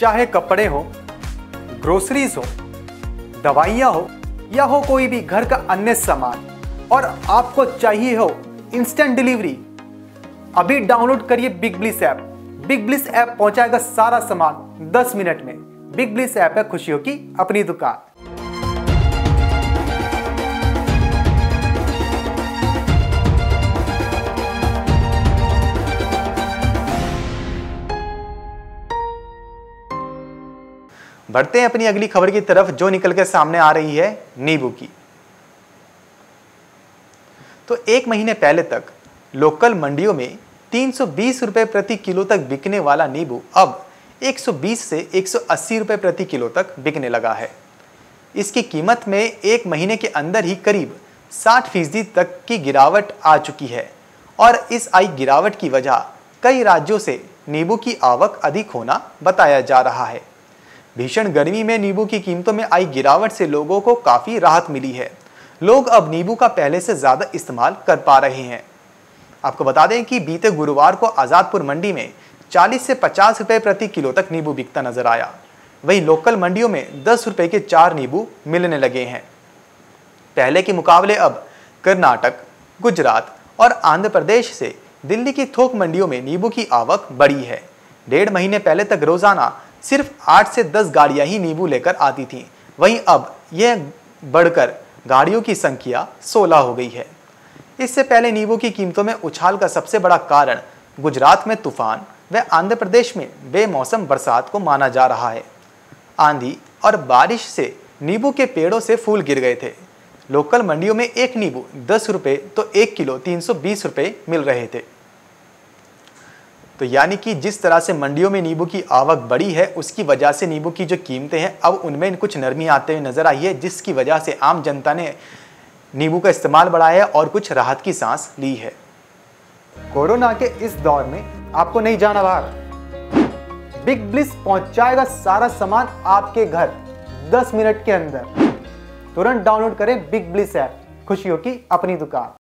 चाहे कपड़े हो, ग्रोसरीज हो, दवाइयाँ हो या हो कोई भी घर का अन्य सामान और आपको चाहिए हो इंस्टेंट डिलीवरी, अभी डाउनलोड करिए Big Bliss app. Big Bliss app पहुंचाएगा सारा सामान 10 मिनट में। बिग ब्लिस ऐप है खुशियों की अपनी दुकान। बढ़ते हैं अपनी अगली खबर की तरफ, जो निकल के सामने आ रही है नींबू की। तो एक महीने पहले तक लोकल मंडियों में 320 रुपए प्रति किलो तक बिकने वाला नींबू अब 120 से 180 रुपए प्रति किलो तक बिकने लगा है। इसकी कीमत में एक महीने के अंदर ही करीब 60% तक की गिरावट आ चुकी है और इस आई गिरावट की वजह कई राज्यों से नींबू की आवक अधिक होना बताया जा रहा है। भीषण गर्मी में नींबू की कीमतों में आई गिरावट से लोगों को काफी राहत मिली है। लोग अब नींबू का पहले से ज्यादा इस्तेमाल कर पा रहे हैं। आपको बता दें कि बीते गुरुवार को आजादपुर मंडी में 40 से 50 रुपए प्रति किलो तक नींबू बिकता नजर आया। वहीं लोकल मंडियों में 10 रुपए के 4 नींबू मिलने लगे हैं। पहले के मुकाबले अब कर्नाटक, गुजरात और आंध्र प्रदेश से दिल्ली की थोक मंडियों में नींबू की आवक बढ़ी है। 1.5 महीने पहले तक रोजाना सिर्फ 8 से 10 गाड़ियां ही नींबू लेकर आती थीं। वहीं अब यह बढ़कर गाड़ियों की संख्या 16 हो गई है। इससे पहले नींबू की कीमतों में उछाल का सबसे बड़ा कारण गुजरात में तूफान व आंध्र प्रदेश में बेमौसम बरसात को माना जा रहा है। आंधी और बारिश से नींबू के पेड़ों से फूल गिर गए थे। लोकल मंडियों में एक नींबू 10 रुपए तो 1 किलो 320 रुपए मिल रहे थे। तो यानी कि जिस तरह से मंडियों में नींबू की आवक बढ़ी है, उसकी वजह से नींबू की जो कीमतें हैं अब उनमें कुछ नरमी आते हुए नजर आई है, जिसकी वजह से आम जनता ने नींबू का इस्तेमाल बढ़ाया और कुछ राहत की सांस ली है। कोरोना के इस दौर में आपको नहीं जाना बाहर। बिग ब्लिस पहुंचाएगा सारा सामान आपके घर 10 मिनट के अंदर। तुरंत डाउनलोड करें बिग ब्लिस ऐप, खुशियों की अपनी दुकान।